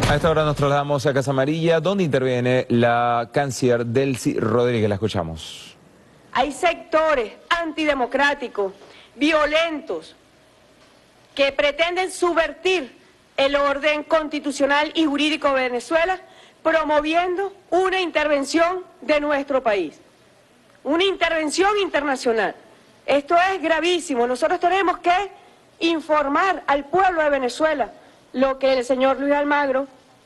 A esta hora nos trasladamos a Casa Amarilla, donde interviene la canciller Delcy Rodríguez. La escuchamos. Hay sectores antidemocráticos, violentos, que pretenden subvertir el orden constitucional y jurídico de Venezuela, promoviendo una intervención de nuestro país, una intervención internacional. Esto es gravísimo. Nosotros tenemos que informar al pueblo de Venezuela lo que el señor Luis Almagro,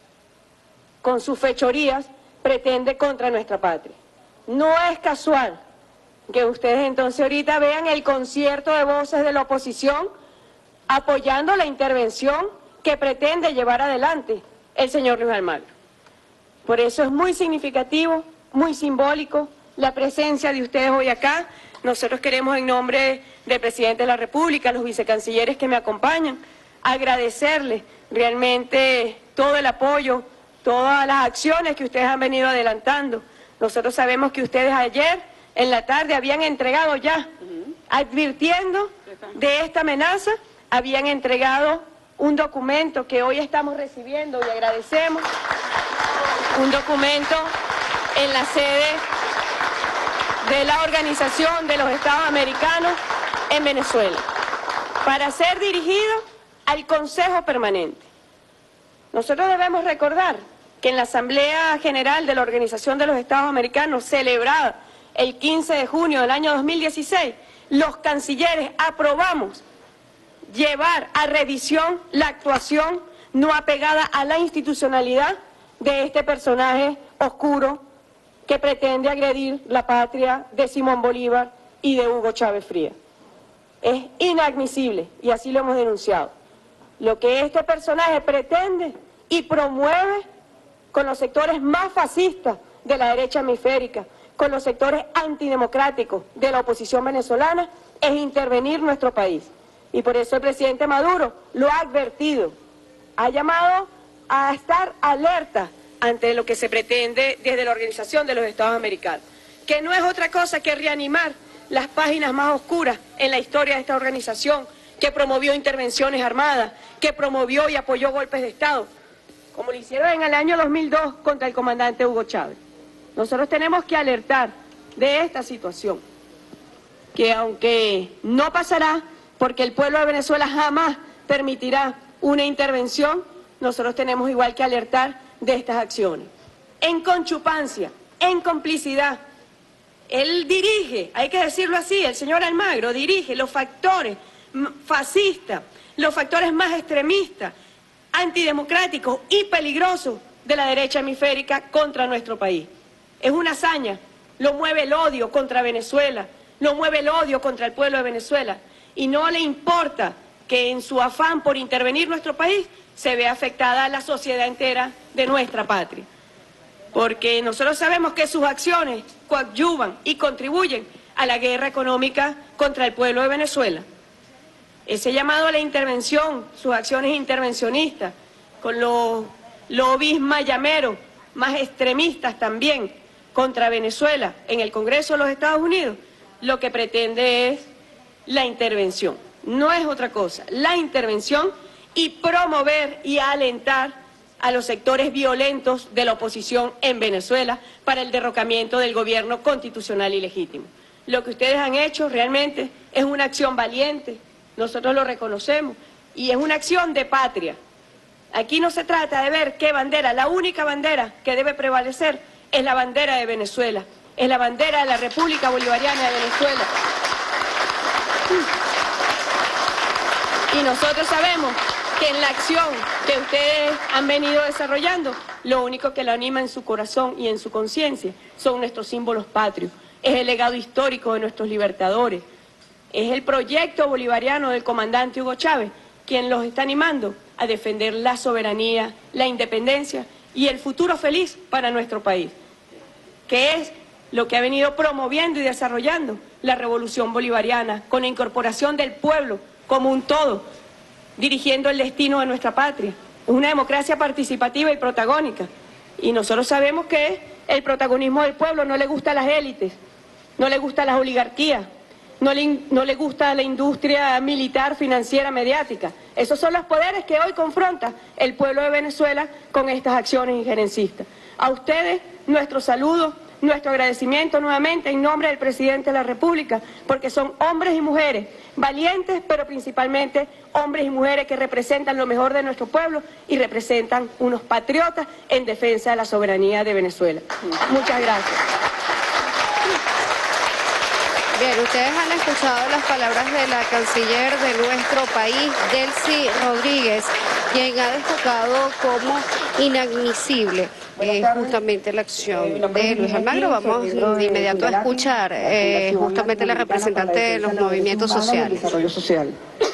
con sus fechorías, pretende contra nuestra patria. No es casual que ustedes entonces ahorita vean el concierto de voces de la oposición apoyando la intervención que pretende llevar adelante el señor Luis Almagro. Por eso es muy significativo, muy simbólico la presencia de ustedes hoy acá. Nosotros queremos, en nombre del presidente de la República, los vicecancilleres que me acompañan, agradecerles realmente todo el apoyo, todas las acciones que ustedes han venido adelantando. Nosotros sabemos que ustedes ayer en la tarde habían entregado ya, advirtiendo de esta amenaza, habían entregado un documento que hoy estamos recibiendo y agradecemos, un documento en la sede de la Organización de los Estados Americanos en Venezuela, para ser dirigido al Consejo Permanente. Nosotros debemos recordar que en la Asamblea General de la Organización de los Estados Americanos, celebrada el 15 de junio del año 2016, los cancilleres aprobamos llevar a revisión la actuación no apegada a la institucionalidad de este personaje oscuro que pretende agredir la patria de Simón Bolívar y de Hugo Chávez Frías. Es inadmisible, y así lo hemos denunciado, lo que este personaje pretende y promueve con los sectores más fascistas de la derecha hemisférica, con los sectores antidemocráticos de la oposición venezolana, es intervenir nuestro país. Y por eso el presidente Maduro lo ha advertido, ha llamado a estar alerta ante lo que se pretende desde la Organización de los Estados Americanos, que no es otra cosa que reanimar las páginas más oscuras en la historia de esta organización, que promovió intervenciones armadas, que promovió y apoyó golpes de Estado, como lo hicieron en el año 2002 contra el comandante Hugo Chávez. Nosotros tenemos que alertar de esta situación, que aunque no pasará, porque el pueblo de Venezuela jamás permitirá una intervención, nosotros tenemos igual que alertar de estas acciones. En conchupancia, en complicidad, él dirige, hay que decirlo así, el señor Almagro dirige los factores fascistas, los factores más extremistas, antidemocráticos y peligrosos de la derecha hemisférica contra nuestro país. Es una hazaña, lo mueve el odio contra Venezuela, lo mueve el odio contra el pueblo de Venezuela, y no le importa que en su afán por intervenir nuestro país se vea afectada la sociedad entera de nuestra patria. Porque nosotros sabemos que sus acciones coadyuvan y contribuyen a la guerra económica contra el pueblo de Venezuela. Ese llamado a la intervención, sus acciones intervencionistas, con los lobbies mayameros, más extremistas también, contra Venezuela en el Congreso de los Estados Unidos, lo que pretende es la intervención, no es otra cosa, la intervención, y promover y alentar a los sectores violentos de la oposición en Venezuela para el derrocamiento del gobierno constitucional y legítimo. Lo que ustedes han hecho realmente es una acción valiente, nosotros lo reconocemos, y es una acción de patria. Aquí no se trata de ver qué bandera, la única bandera que debe prevalecer es la bandera de Venezuela, es la bandera de la República Bolivariana de Venezuela. Y nosotros sabemos que en la acción que ustedes han venido desarrollando, lo único que lo anima en su corazón y en su conciencia son nuestros símbolos patrios, es el legado histórico de nuestros libertadores, es el proyecto bolivariano del comandante Hugo Chávez quien los está animando a defender la soberanía, la independencia y el futuro feliz para nuestro país, que es lo que ha venido promoviendo y desarrollando la revolución bolivariana, con la incorporación del pueblo como un todo, dirigiendo el destino de nuestra patria. Es una democracia participativa y protagónica. Y nosotros sabemos que el protagonismo del pueblo no le gusta a las élites, no le gusta a las oligarquías, no le gusta la industria militar, financiera, mediática. Esos son los poderes que hoy confronta el pueblo de Venezuela con estas acciones injerencistas. A ustedes, nuestro saludo, nuestro agradecimiento nuevamente en nombre del presidente de la República, porque son hombres y mujeres valientes, pero principalmente hombres y mujeres que representan lo mejor de nuestro pueblo y representan unos patriotas en defensa de la soberanía de Venezuela. Muchas gracias. Bien, ustedes han escuchado las palabras de la canciller de nuestro país, Delcy Rodríguez, quien ha destacado como inadmisible justamente la acción de Luis Almagro. Vamos de inmediato a escuchar justamente la representante de los movimientos sociales. Desarrollo social.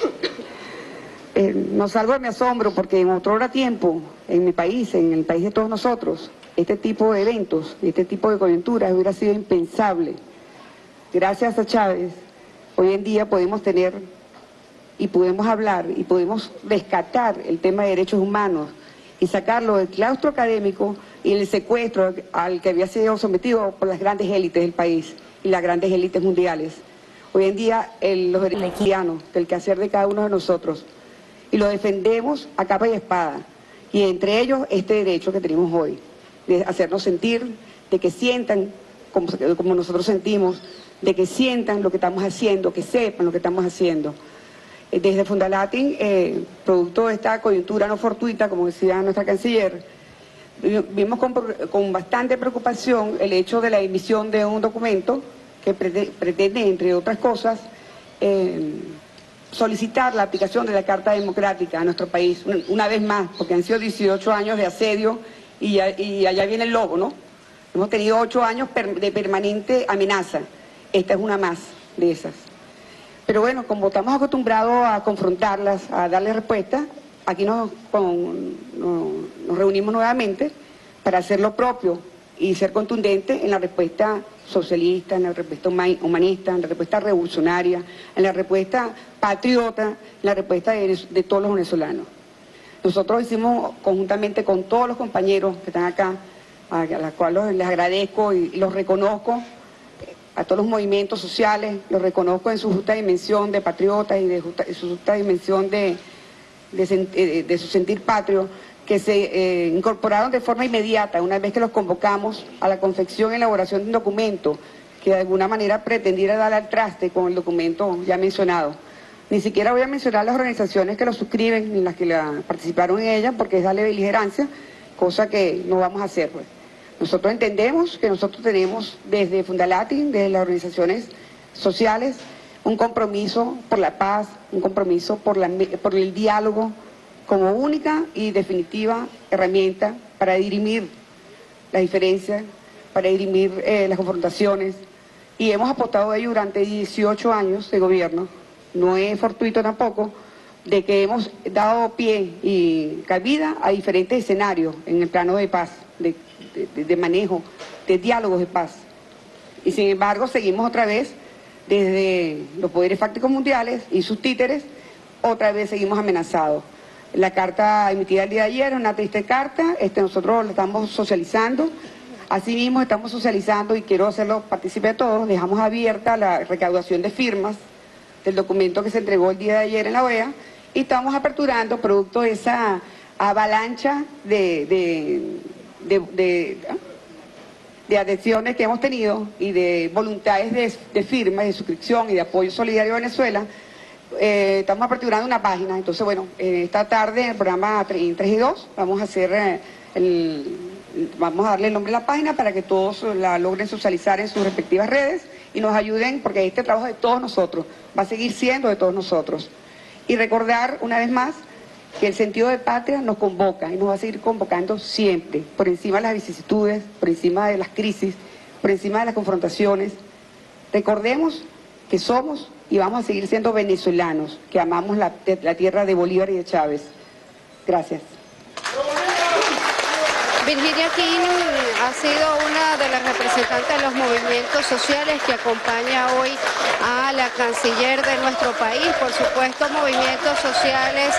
No salgo de mi asombro porque en otro tiempo, en mi país, en el país de todos nosotros, este tipo de eventos, este tipo de coyunturas hubiera sido impensable. Gracias a Chávez, hoy en día podemos tener y podemos hablar y podemos rescatar el tema de derechos humanos y sacarlo del claustro académico y el secuestro al que había sido sometido por las grandes élites del país y las grandes élites mundiales. Hoy en día los derechos humanos, del quehacer de cada uno de nosotros, y lo defendemos a capa y espada, y entre ellos este derecho que tenemos hoy, de hacernos sentir, de que sientan como nosotros sentimos, de que sientan lo que estamos haciendo, que sepan lo que estamos haciendo. Desde Fundalatin, producto de esta coyuntura no fortuita, como decía nuestra canciller, vimos con bastante preocupación el hecho de la emisión de un documento que pretende, entre otras cosas, solicitar la aplicación de la Carta Democrática a nuestro país, una vez más, porque han sido 18 años de asedio y allá viene el lobo, ¿no? Hemos tenido 8 años de permanente amenaza. Esta es una más de esas. Pero bueno, como estamos acostumbrados a confrontarlas, a darles respuesta, aquí nos reunimos nuevamente para hacer lo propio y ser contundente en la respuesta socialista, en la respuesta humanista, en la respuesta revolucionaria, en la respuesta patriota, en la respuesta de todos los venezolanos. Nosotros hicimos conjuntamente con todos los compañeros que están acá, a los cuales les agradezco y los reconozco, a todos los movimientos sociales, los reconozco en su justa dimensión de patriotas y de su justa dimensión de su sentir patrio, que se incorporaron de forma inmediata, una vez que los convocamos a la confección y elaboración de un documento que de alguna manera pretendiera dar al traste con el documento ya mencionado. Ni siquiera voy a mencionar las organizaciones que lo suscriben, ni las que participaron en ella, porque es darle beligerancia, cosa que no vamos a hacer, pues. Nosotros entendemos que nosotros tenemos desde Fundalatin, desde las organizaciones sociales, un compromiso por la paz, un compromiso por el diálogo como única y definitiva herramienta para dirimir las diferencias, para dirimir las confrontaciones, y hemos apostado a ello durante 18 años de gobierno. No es fortuito tampoco de que hemos dado pie y cabida a diferentes escenarios en el plano de paz, de manejo, de diálogos de paz. Y sin embargo seguimos otra vez desde los poderes fácticos mundiales y sus títeres, otra vez seguimos amenazados. La carta emitida el día de ayer es una triste carta, nosotros la estamos socializando, asimismo estamos socializando, y quiero hacerlo partícipe a todos, dejamos abierta la recaudación de firmas del documento que se entregó el día de ayer en la OEA, y estamos aperturando, producto de esa avalancha de adhesiones que hemos tenido y de voluntades de firma, de suscripción y de apoyo solidario a Venezuela, estamos aperturando una página. Entonces, bueno, esta tarde en el programa 3 y 2 vamos a hacer vamos a darle el nombre a la página para que todos la logren socializar en sus respectivas redes y nos ayuden, porque este trabajo es de todos nosotros, va a seguir siendo de todos nosotros. Y recordar una vez más que el sentido de patria nos convoca y nos va a seguir convocando siempre, por encima de las vicisitudes, por encima de las crisis, por encima de las confrontaciones. Recordemos que somos y vamos a seguir siendo venezolanos, que amamos la tierra de Bolívar y de Chávez. Gracias. Virginia King ha sido una de las representantes de los movimientos sociales que acompaña hoy a la canciller de nuestro país. Por supuesto, movimientos sociales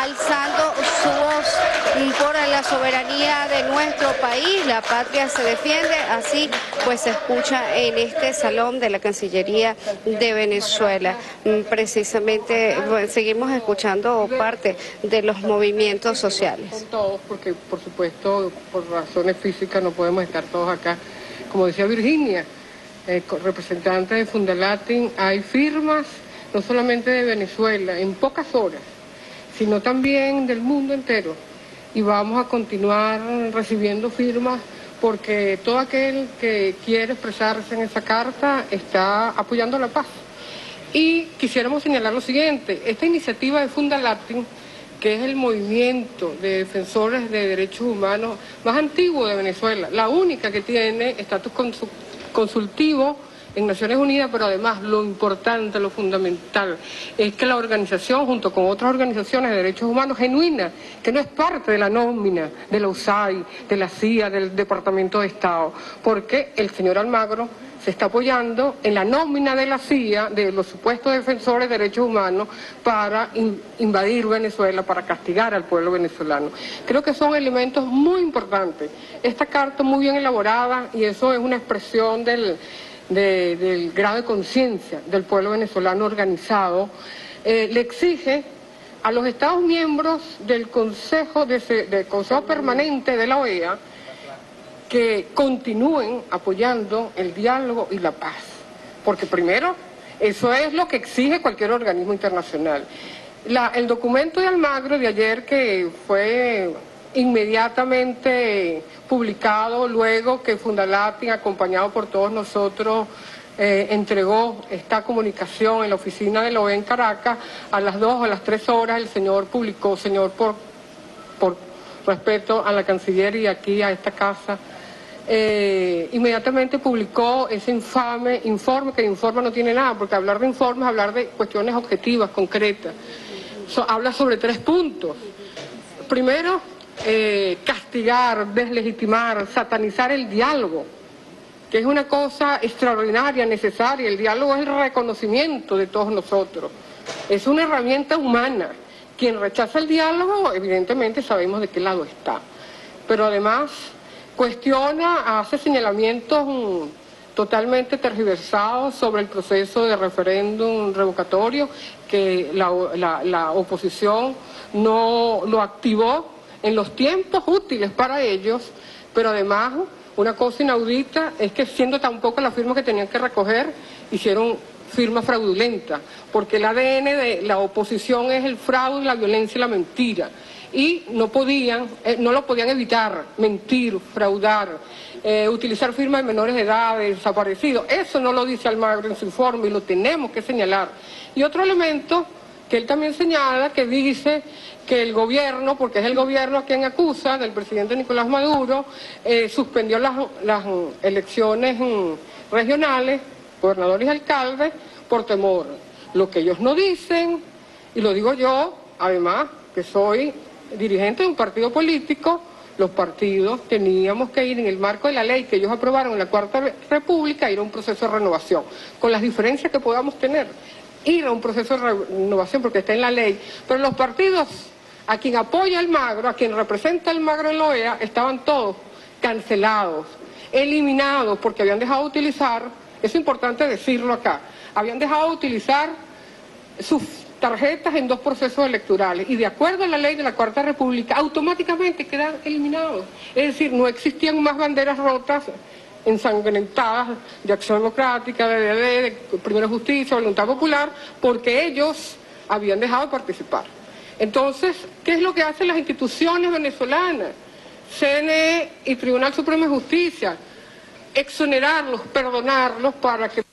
alzando su voz por la soberanía de nuestro país. La patria se defiende, así pues se escucha en este salón de la Cancillería de Venezuela. Precisamente seguimos escuchando parte de los movimientos sociales. Con todos, porque por supuesto por razones físicas no podemos estar todos acá. Como decía Virginia, representante de Fundalatin, hay firmas no solamente de Venezuela en pocas horas, sino también del mundo entero. Y vamos a continuar recibiendo firmas porque todo aquel que quiere expresarse en esa carta está apoyando la paz. Y quisiéramos señalar lo siguiente: esta iniciativa de Fundalatin, que es el movimiento de defensores de derechos humanos más antiguo de Venezuela, la única que tiene estatus consultivo en Naciones Unidas, pero además lo importante, lo fundamental, es que la organización, junto con otras organizaciones de derechos humanos genuinas, que no es parte de la nómina de la USAID, de la CIA, del Departamento de Estado, porque el señor Almagro se está apoyando en la nómina de la CIA, de los supuestos defensores de derechos humanos, para invadir Venezuela, para castigar al pueblo venezolano. Creo que son elementos muy importantes. Esta carta muy bien elaborada, y eso es una expresión del grado de conciencia del pueblo venezolano organizado, le exige a los Estados miembros del Consejo Permanente de la OEA que continúen apoyando el diálogo y la paz, porque primero, eso es lo que exige cualquier organismo internacional. El documento de Almagro de ayer, que fue inmediatamente publicado luego que Fundalatin, acompañado por todos nosotros, entregó esta comunicación en la oficina de la OEA en Caracas, a las 2 o a las 3 horas el señor publicó, por respeto a la Canciller y aquí a esta casa, inmediatamente publicó ese infame informe, que de informe no tiene nada, porque hablar de informes es hablar de cuestiones objetivas, concretas. Habla sobre 3 puntos. Primero, castigar, deslegitimar, satanizar el diálogo, que es una cosa extraordinaria, necesaria. El diálogo es el reconocimiento de todos nosotros, es una herramienta humana. Quien rechaza el diálogo, evidentemente sabemos de qué lado está, pero además cuestiona, hace señalamientos totalmente tergiversados sobre el proceso de referéndum revocatorio, que la oposición no lo activó en los tiempos útiles para ellos, pero además una cosa inaudita es que, siendo tan poca la firma que tenían que recoger, hicieron firma fraudulenta, porque el ADN de la oposición es el fraude, la violencia y la mentira, y no lo podían evitar: mentir, fraudar, utilizar firmas de menores de edad, de desaparecidos. Eso no lo dice Almagro en su informe y lo tenemos que señalar. Y otro elemento que él también señala, que dice que el gobierno, porque es el gobierno a quien acusa, del presidente Nicolás Maduro, suspendió las elecciones regionales, gobernadores y alcaldes, por temor. Lo que ellos no dicen, y lo digo yo, además, que soy dirigente de un partido político, los partidos teníamos que ir en el marco de la ley que ellos aprobaron en la Cuarta República, ir a un proceso de renovación, con las diferencias que podamos tener, ir a un proceso de renovación porque está en la ley. Pero los partidos a quien apoya Almagro, a quien representa Almagro en la OEA, estaban todos cancelados, eliminados, porque habían dejado de utilizar, eso es importante decirlo acá, habían dejado de utilizar sus tarjetas en 2 procesos electorales, y de acuerdo a la ley de la Cuarta República automáticamente quedan eliminados. Es decir, no existían más banderas rotas, ensangrentadas, de Acción Democrática, de Primera Justicia, Voluntad Popular, porque ellos habían dejado de participar. Entonces, ¿qué es lo que hacen las instituciones venezolanas? CNE y Tribunal Supremo de Justicia: exonerarlos, perdonarlos, para que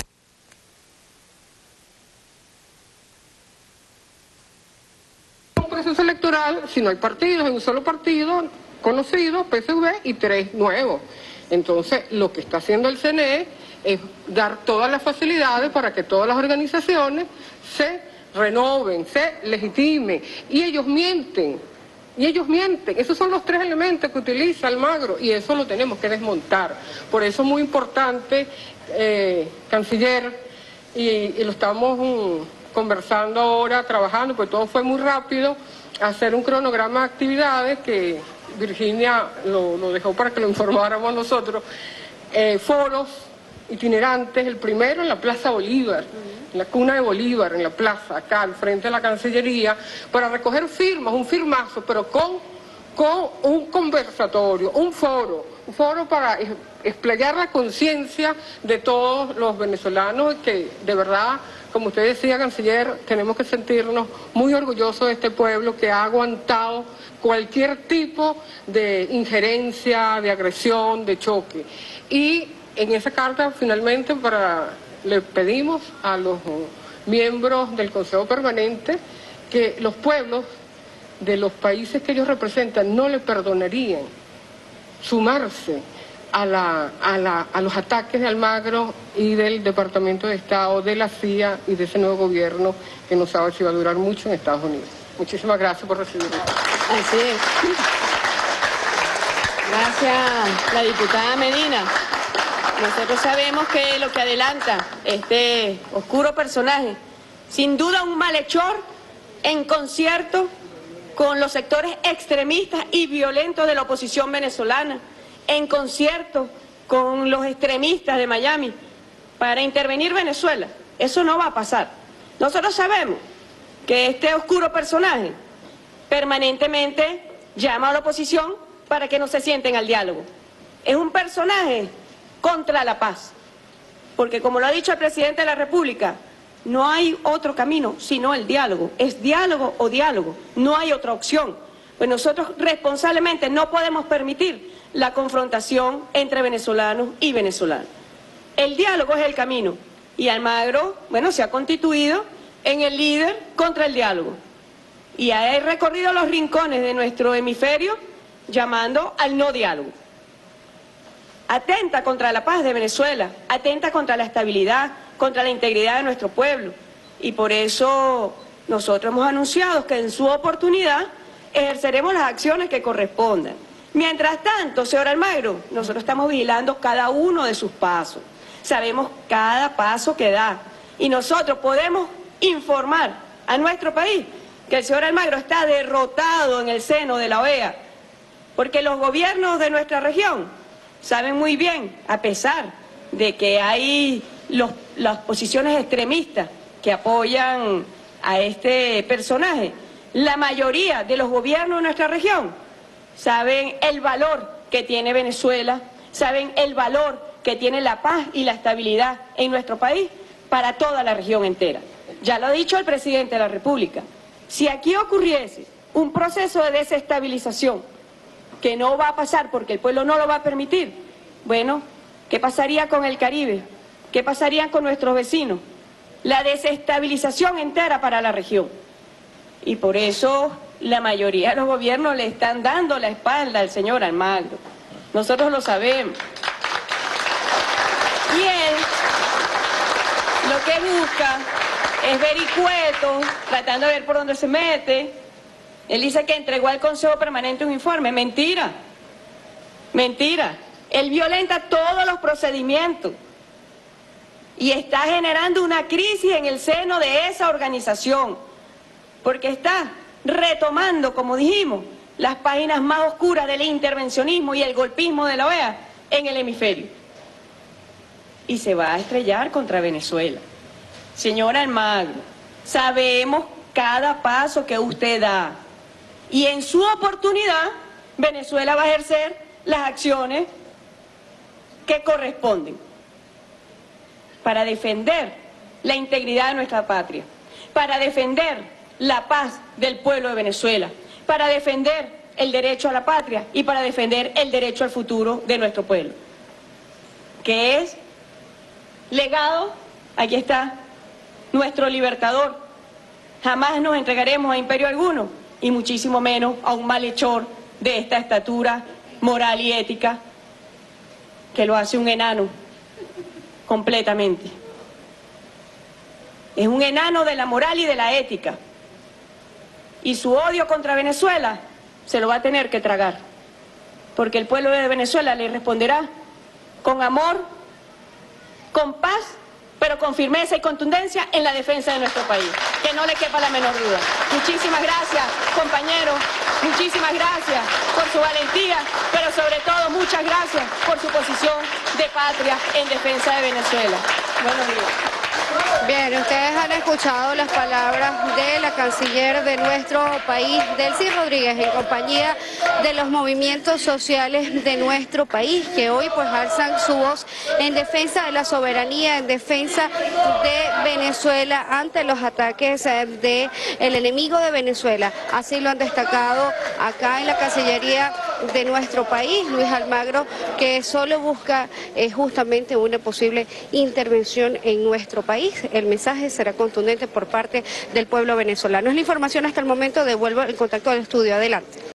un proceso electoral, si no hay partidos, en un solo partido conocido, PSV, y 3 nuevos. Entonces, lo que está haciendo el CNE es dar todas las facilidades para que todas las organizaciones se renoven, se legitimen, y ellos mienten, Esos son los 3 elementos que utiliza Almagro, y eso lo tenemos que desmontar. Por eso es muy importante, Canciller, y lo estamos conversando ahora, trabajando, pues todo fue muy rápido, hacer un cronograma de actividades que Virginia lo dejó para que lo informáramos nosotros, foros itinerantes, el primero en la Plaza Bolívar, en la cuna de Bolívar, en la plaza, acá al frente de la Cancillería, para recoger firmas, un firmazo, pero con un conversatorio, un foro para explayar la conciencia de todos los venezolanos, que de verdad, como usted decía, canciller, tenemos que sentirnos muy orgullosos de este pueblo que ha aguantado cualquier tipo de injerencia, de agresión, de choque. Y en esa carta, finalmente, le pedimos a los miembros del Consejo Permanente que los pueblos de los países que ellos representan no le perdonarían sumarse a los ataques de Almagro y del Departamento de Estado, de la CIA y de ese nuevo gobierno que no sabe si va a durar mucho en Estados Unidos. Muchísimas gracias por recibirme. Así es. Gracias, la diputada Medina. Nosotros sabemos que lo que adelanta este oscuro personaje, sin duda un malhechor en concierto con los sectores extremistas y violentos de la oposición venezolana, en concierto con los extremistas de Miami, para intervenir Venezuela. Eso no va a pasar. Nosotros sabemos que este oscuro personaje permanentemente llama a la oposición para que no se sienten al diálogo. Es un personaje contra la paz, porque como lo ha dicho el presidente de la República, no hay otro camino sino el diálogo. Es diálogo o diálogo, no hay otra opción. Pues nosotros responsablemente no podemos permitir la confrontación entre venezolanos y venezolanos. El diálogo es el camino y Almagro, bueno, se ha constituido en el líder contra el diálogo y ha recorrido los rincones de nuestro hemisferio llamando al no diálogo. Atenta contra la paz de Venezuela, atenta contra la estabilidad, contra la integridad de nuestro pueblo. Y por eso nosotros hemos anunciado que en su oportunidad ejerceremos las acciones que correspondan. Mientras tanto, señor Almagro, nosotros estamos vigilando cada uno de sus pasos. Sabemos cada paso que da. Y nosotros podemos informar a nuestro país que el señor Almagro está derrotado en el seno de la OEA. Porque los gobiernos de nuestra región saben muy bien, a pesar de que hay las posiciones extremistas que apoyan a este personaje, la mayoría de los gobiernos de nuestra región saben el valor que tiene Venezuela, saben el valor que tiene la paz y la estabilidad en nuestro país para toda la región entera. Ya lo ha dicho el presidente de la República, si aquí ocurriese un proceso de desestabilización, que no va a pasar porque el pueblo no lo va a permitir, bueno, ¿qué pasaría con el Caribe? ¿Qué pasaría con nuestros vecinos? La desestabilización entera para la región. Y por eso la mayoría de los gobiernos le están dando la espalda al señor Almagro. Nosotros lo sabemos. Y él lo que busca es vericueto, tratando de ver por dónde se mete. Él dice que entregó al Consejo Permanente un informe. Mentira. Mentira. Él violenta todos los procedimientos y está generando una crisis en el seno de esa organización, porque está retomando, como dijimos, las páginas más oscuras del intervencionismo y el golpismo de la OEA en el hemisferio. Y se va a estrellar contra Venezuela. Señora Almagro, sabemos cada paso que usted da. Y en su oportunidad, Venezuela va a ejercer las acciones que corresponden para defender la integridad de nuestra patria, para defender la paz del pueblo de Venezuela, para defender el derecho a la patria y para defender el derecho al futuro de nuestro pueblo. ¿Qué es? Legado, aquí está, nuestro libertador. Jamás nos entregaremos a imperio alguno, y muchísimo menos a un malhechor de esta estatura moral y ética que lo hace un enano completamente. Es un enano de la moral y de la ética. Y su odio contra Venezuela se lo va a tener que tragar, porque el pueblo de Venezuela le responderá con amor, con paz, pero con firmeza y contundencia en la defensa de nuestro país. Que no le quepa la menor duda. Muchísimas gracias, compañeros. Muchísimas gracias por su valentía, pero sobre todo muchas gracias por su posición de patria en defensa de Venezuela. Buenos días. Bien, ustedes han escuchado las palabras de la canciller de nuestro país, Delcy Rodríguez, en compañía de los movimientos sociales de nuestro país, que hoy pues alzan su voz en defensa de la soberanía, en defensa de Venezuela ante los ataques del enemigo de Venezuela. Así lo han destacado acá en la Cancillería de nuestro país, Luis Almagro, que solo busca justamente una posible intervención en nuestro país. El mensaje será contundente por parte del pueblo venezolano. Es la información hasta el momento. Devuelvo el contacto al estudio. Adelante.